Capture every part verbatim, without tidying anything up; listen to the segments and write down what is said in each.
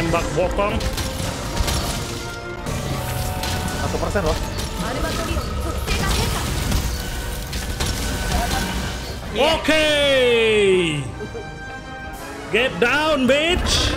nembak bokong. Satu persen loh. Oke, get down, bitch.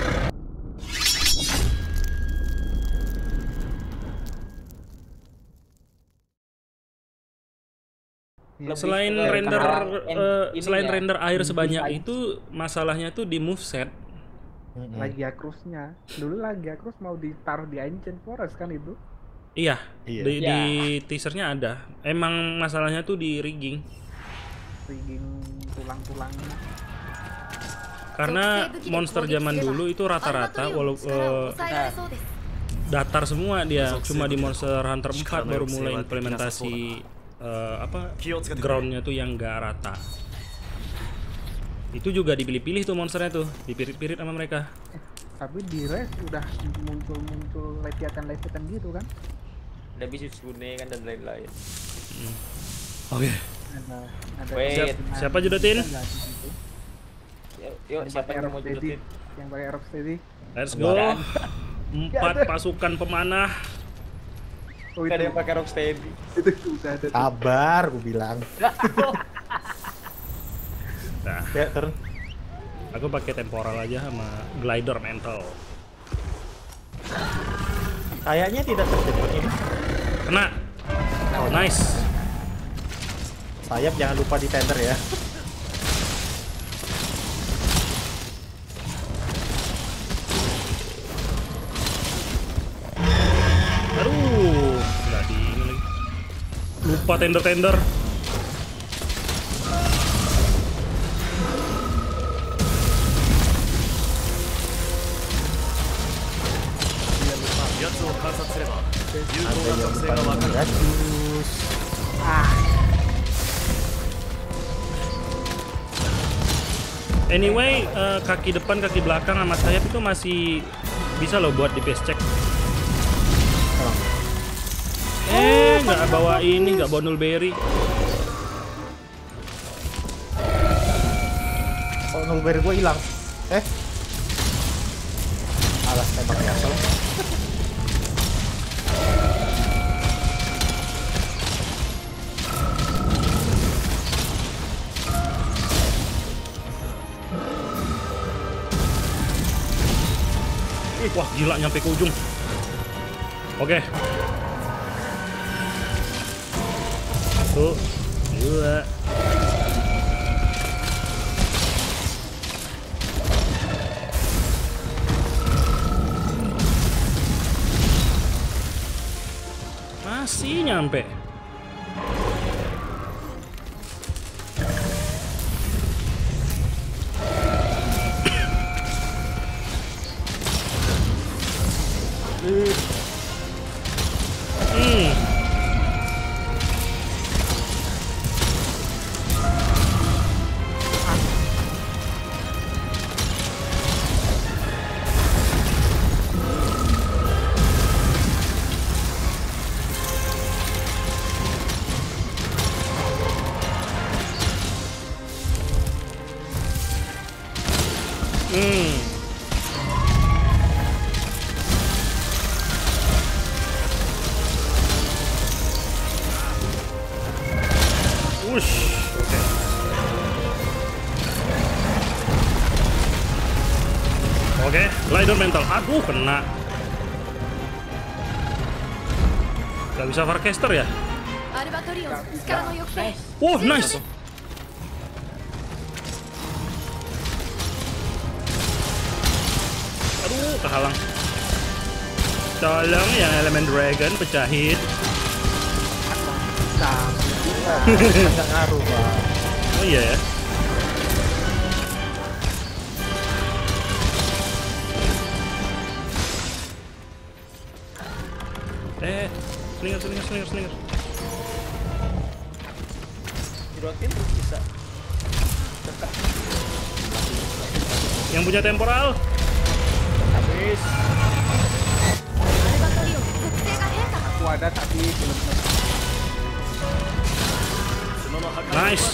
Selain render, uh, selain ya, render air sebanyak itu, masalahnya tuh di moveset. Lagi Akrusnya, dulu lagi Akrus mau ditaruh di Ancient Forest kan itu? Iya, iya. Di, ya. di teasernya ada. Emang masalahnya tuh di rigging. Rigging tulang-tulangnya. Karena monster zaman dulu itu rata-rata walau uh, datar semua dia. Cuma di Monster Hunter empat baru mulai implementasi uh, apa groundnya tuh yang nggak rata. Itu juga dipilih-pilih tuh monsternya tuh, dipirit-pirit sama mereka. Eh, tapi di Res udah muncul-muncul leviatan-leviatan gitu kan? Ada bisnis kuning kan dan lain-lain. Hmm. Oke. Okay. Ada, ada Siap, siapa judetin? Yuk, yuk siapa yang mau judetin? Yang pakai Rocksteady. Let's go. Empat pasukan pemanah. Oh, itu ada yang pakai Rocksteady. Itu udah ada. Sabar, gue bilang. Nah, ya, turun. Aku pakai temporal aja sama glider mental. Kayaknya tidak terjebak ini. Kena. Oh, nice. Sayap jangan lupa di tender ya. Aduh, nggak di ini lagi. Lupa tender-tender. Anyway, uh, kaki depan, kaki belakang sama sayap itu masih bisa loh buat di base check. Eh, nggak bawa ini, nggak bawa nullberry. Oh, nullberry gue hilang. Eh, alas tembak gasol. Wah, gila nyampe ke ujung. Oke. Satu, dua. Masih nyampe. Hmm. Hmm. Wush. Oke. Oke, glider mental. Aduh, kena. Gak bisa Farcaster ya? Wah, nice. Aduh, kehalang. Tolong yang elemen dragon pecahin. Nggak ngaruh, Bang. Oh iya ya. Eh, slinger, slinger, slinger, slinger. Judetin bisa. Yang punya temporal. Habis. Aku ada tapi belum. Nice.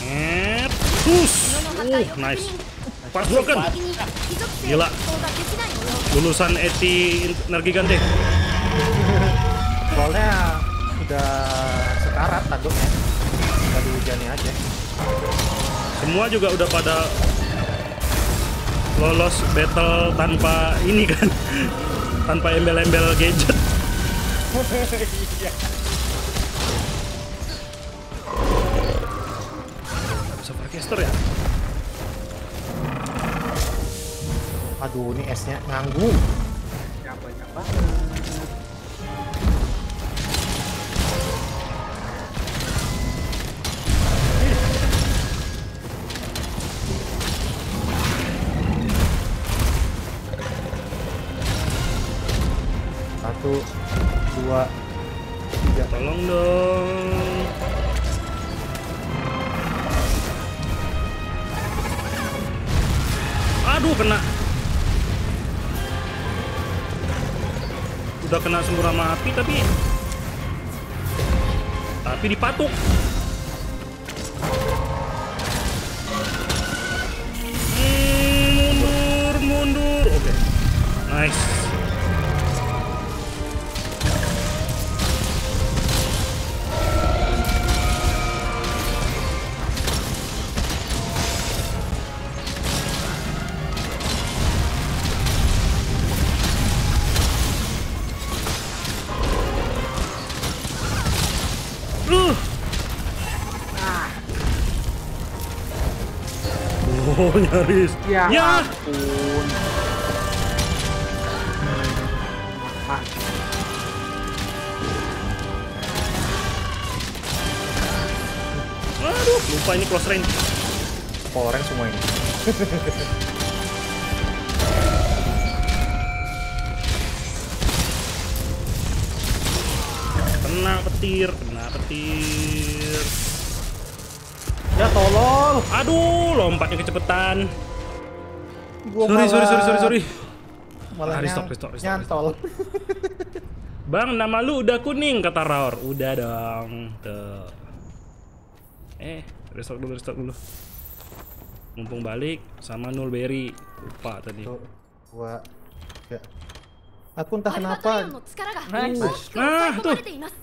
Net. Push. Uh, nice. Pas broken. Gila. Lulusan Eti energi ganti. Soalnya udah sekarat tanduknya. Udah dihujani aja. Semua juga udah pada lolos battle tanpa ini kan. Tanpa embel-embel gadget. Bisa Farcaster ya? Aduh, ini esnya nganggung. Banyak banget. Satu, dua, tiga. Tolong dong. Aduh, kena. Udah kena semburan api tapi tapi dipatuk. Hmm, mundur, mundur. Oke. Okay. Nice. Oh, nyaris. Ya, ya. ampun. Ah. Aduh, lupa ini close range. Power rank semua ini. Kena petir, kena petir. Ya tolol. Aduh, lompatnya kecepatan. Gua sorry, malah... sorry, sorry, sorry, sorry. Malah Ah, restop, nyang- restop, restop, nyantol. Bang, nama lu udah kuning, kata Raor. Udah dong. Tuh. Eh, restart dulu, restart dulu. Mumpung balik sama Nulberry. Lupa tadi. Tuh, gua ya. Aku entah kenapa. Nice. Nah, tuh.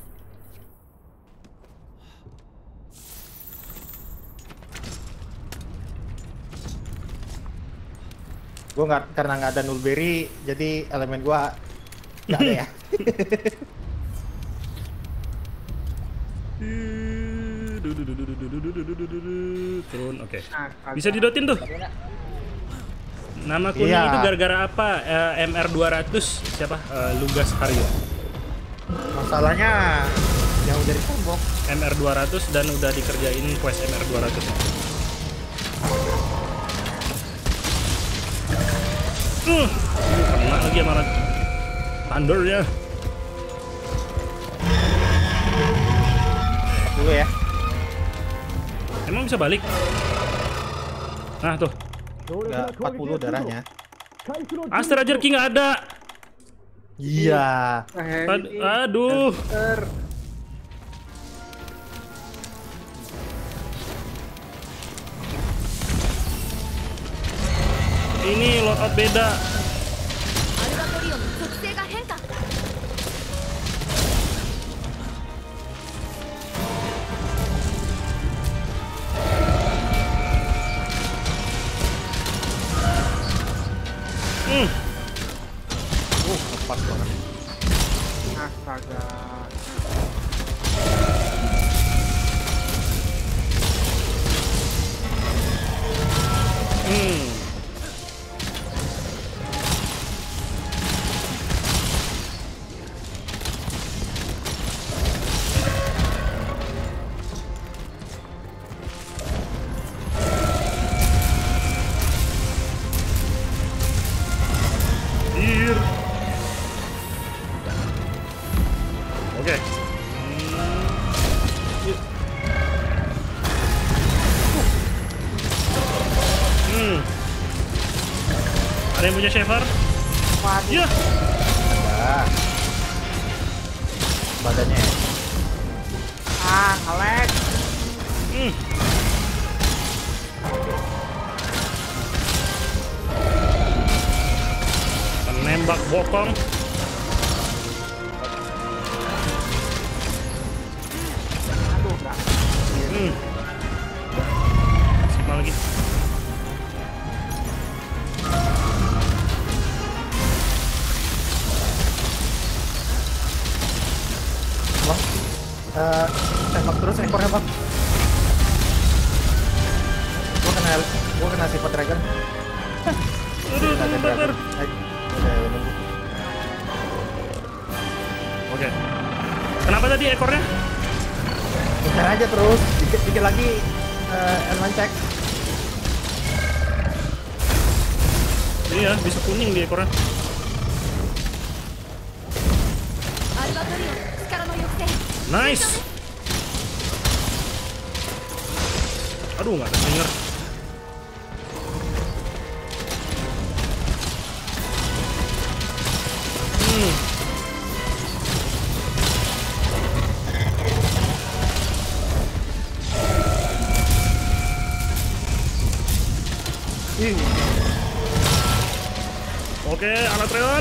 Gua nggak, karena nggak ada Nulberry, jadi elemen gua nggak ada ya. Turun, oke. Bisa didotin tuh. Nama kuning Iya. itu gara-gara apa? Eh, M R dua ratus siapa? Eh, Lugas Haryo. Masalahnya yang udah ditombok. M R dua ratus dan udah dikerjain quest M R dua ratus. Uh, kena lagi sama Thunder ya. Dulu ya. Emang bisa balik? Nah tuh. Nggak empat puluh darahnya. Astra Jerky nggak ada. Iya. Eh, Ad- ini aduh. Ter. Ini loadout beda. Hmm. Uh, pas banget. Astaga. Hmm. Here. Oke. Hmm. Ada yang punya Shaver? Waduh. Ya. Ada. Badannya. Ah, Alex. Hmm. tembak bokong. Aduh, enggak. Hmm. Sama lagi. Bang, uh, tembak terus ekornya bang. Gua kena, gua kena sifat dragon. Aduh, Dragon, bentar, dragon. bentar. Ayo, udah, udah nunggu. Oke. Kenapa tadi ekornya? Kejar aja terus, dikit dikit lagi uh, elemen cek. Iya, bisa kuning di ekornya. Nice. Aduh, nggak ada slinger. Hmm. Ih, Oke, Alatreon.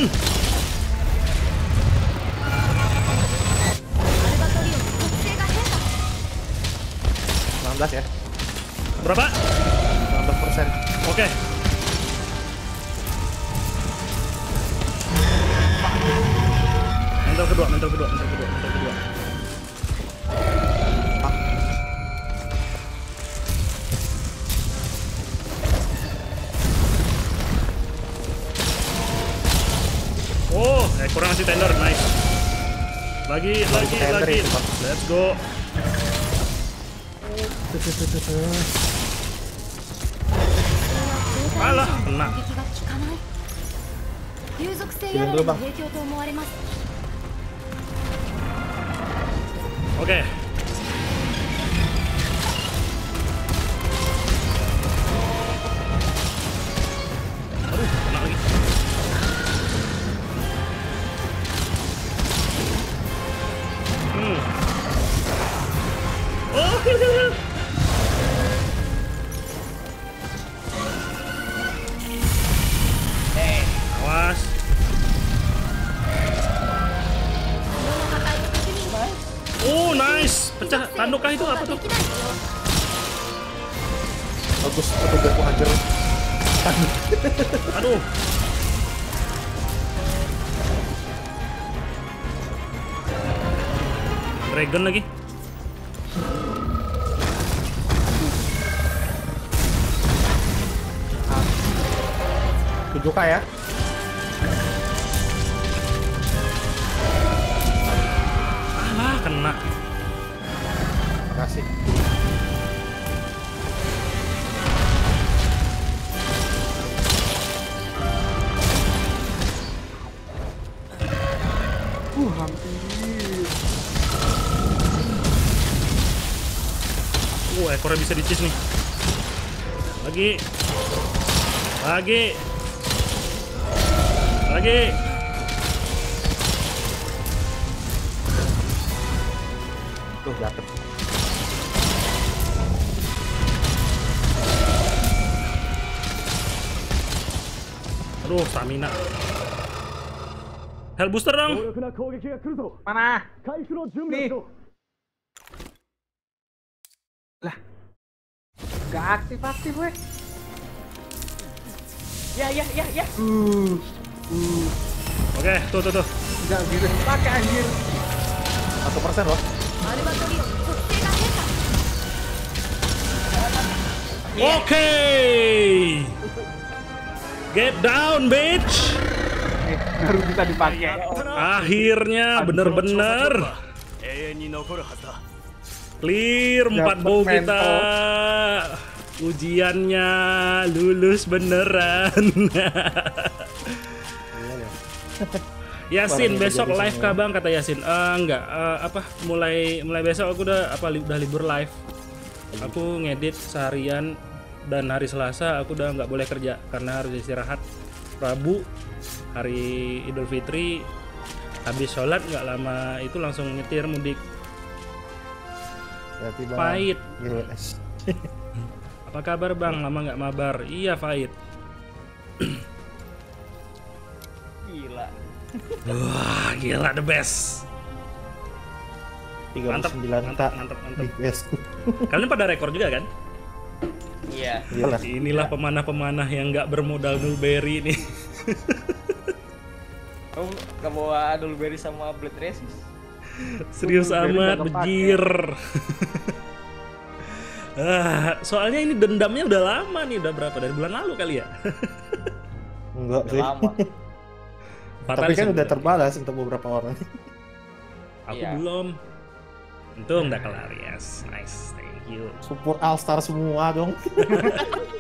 enam belas ya. Berapa? enam belas persen. Oke. Mental kedua, mental kedua, mental kedua, mental kedua. Oh, ekornya masih tender, nice. Lagi, lagi, tender lagi. itu, Pak. Let's go. Alah, kena. Killing dulu bang. Oke. Aduh, kena lagi. Hmm. Oh, heal, heal, heal. Awas. Oh, nice. Pecah tanduk kah itu apa tuh? Bagus, petugasku hancur. Aduh. Dragon lagi. tujuh K ya. Alah, kena. Makasih. Uh, hampir. Uh, ekornya bisa di-cheese nih. Lagi. Lagi. Lagi. Tuh, dapet. Aduh, stamina. Health booster dong. Mana? Nih. Lah. Gak aktif-aktif weh. Ya, ya, ya, ya. Uh. Uh. Oke, tuh, tuh, tuh. Gak gitu. Pakai anjir. Satu persen loh. Oke. Get down, bitch. Eh, baru bisa dipakai. Akhirnya bener-bener clear empat bow kita. Ujiannya lulus beneran. Yasin, besok live kah bang? Kata Yasin. Eh enggak, eh, apa mulai mulai besok aku udah apa li- udah libur live. Aku ngedit seharian dan hari Selasa aku udah nggak boleh kerja karena harus istirahat. Rabu hari Idul Fitri habis sholat nggak lama itu langsung nyetir mudik. Berarti bang. Pahit. Yes. Apa kabar bang? Lama nggak mabar. Iya Fahid. Gila. Wah, gila the best. tiga puluh sembilan k mantap, mantap, mantap. di P S ku. Kalian pada rekor juga kan? Iya. Iyalah. Inilah pemanah-pemanah yang nggak bermodal Nulberry nih. Kamu nggak bawa Nulberry sama Blade Resist? Serius amat, bejir. Ah, soalnya ini dendamnya udah lama nih, udah berapa? Dari bulan lalu kali ya? Enggak sih. Lama. Tapi kan udah terbalas untuk beberapa orang. Aku Iya. belum. Untung udah kelar, yes. Nice, thank you. Support All Star semua dong.